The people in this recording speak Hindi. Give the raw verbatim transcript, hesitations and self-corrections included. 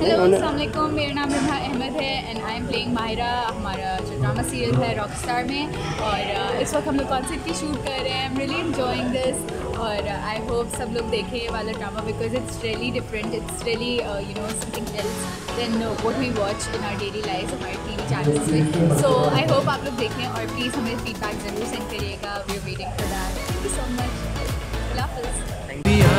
हेलो अस्सलाम वालेकुम, मेरा नाम रम्हा अहमद है and I am playing Mahira. हमारा जो ड्रामा सीरियल है रॉकस्टार में, और इस वक्त हम लोग कॉन्सेप्ट की शूट कर रहे हैं। I am really enjoying this और आई होप सब लोग देखें ये वाला drama because it's really different, it's really you know something else than what we watch in our daily life हमारे टीवी चैनल्स में। सो आई होप आप लोग देखें और प्लीज़ हमें फीडबैक ज़रूर सेंड करिएगा। We are waiting for that. Thank you so much. Allah हाफ़िज़।